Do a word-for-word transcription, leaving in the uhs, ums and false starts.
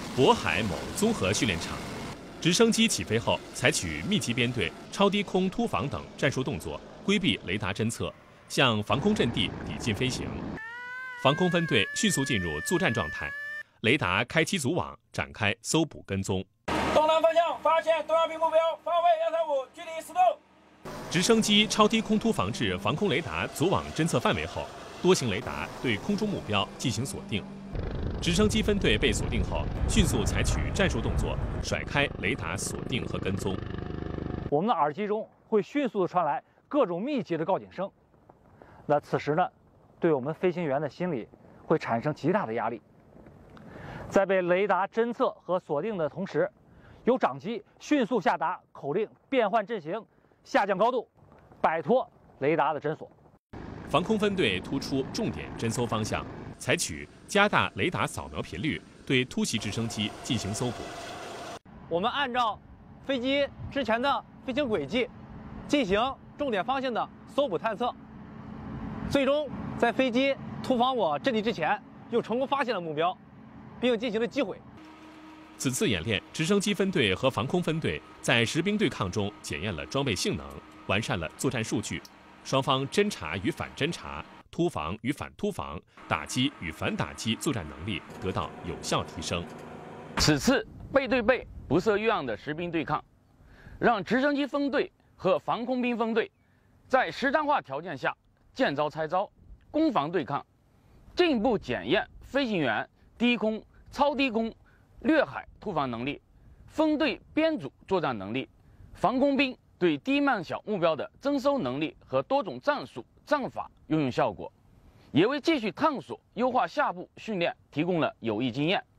渤海某综合训练场，直升机起飞后，采取密集编队、超低空突防等战术动作，规避雷达侦测，向防空阵地抵近飞行。防空分队迅速进入作战状态，雷达开机组网，展开搜捕跟踪。 东南方向发现东亚兵目标，方位幺三五，距离十度。 直升机超低空突防至防空雷达组网侦测范围后，多型雷达对空中目标进行锁定。直升机分队被锁定后，迅速采取战术动作，甩开雷达锁定和跟踪。 我们的耳机中会迅速地传来各种密集的告警声。那此时呢，对我们飞行员的心理会产生极大的压力。在被雷达侦测和锁定的同时，由长机迅速下达口令，变换阵型，下降高度，摆脱雷达的侦索。 防空分队突出重点侦搜方向，采取加大雷达扫描频率，对突袭直升机进行搜捕。 我们按照飞机之前的飞行轨迹，进行重点方向的搜捕探测，最终在飞机突防我阵地之前，又成功发现了目标，并进行了击毁。 此次演练，直升机分队和防空分队在实兵对抗中检验了装备性能，完善了作战数据，双方侦察与反侦察、突防与反突防、打击与反打击作战能力得到有效提升。 此次背对背不设预案的实兵对抗，让直升机分队和防空兵分队在实战化条件下见招拆招，攻防对抗，进一步检验飞行员低空、超低空、掠海突防能力，分队编组作战能力，防空兵对低慢小目标的侦搜能力和多种战术战法运用效果，也为继续探索优化下部训练提供了有益经验。